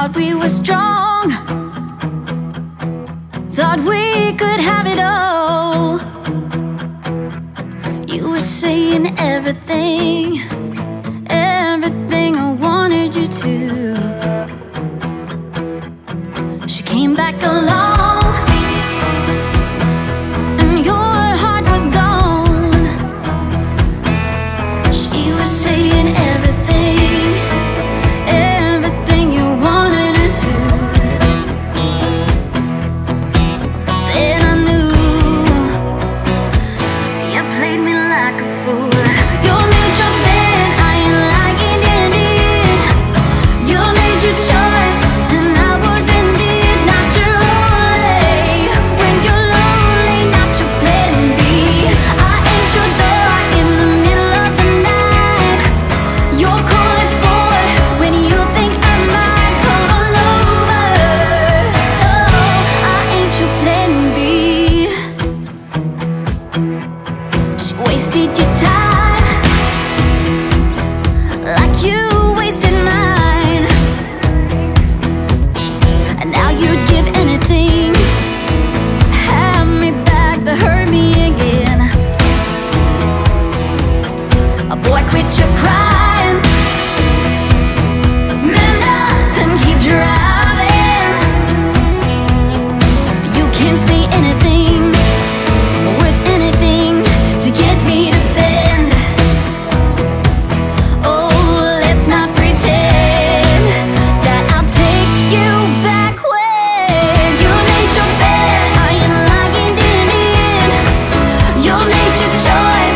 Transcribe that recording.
Thought we were strong, thought we could have it all. You were saying everything, everything I wanted you to. She came back along, and your heart was gone. She was saying everything, everything you wanted her to. Then I knew you played me like a fool. You made your bed, I ain't lying in it. You made your choice, and I was indeed not your only. When you're lonely, not your plan B. I ain't your door in the middle of the night. You're cool at 4 when you think I might come on over. Oh, I ain't your plan B. She wasted your time like you wasted mine. And now you'd give anything to have me back, to hurt me again. Boy, quit your crying, man up and keep driving. You can't say anything worth anything to get me to bend. Oh, let's not pretend that I'll take you back when you made your bed, I ain't lying in it. You made your choice,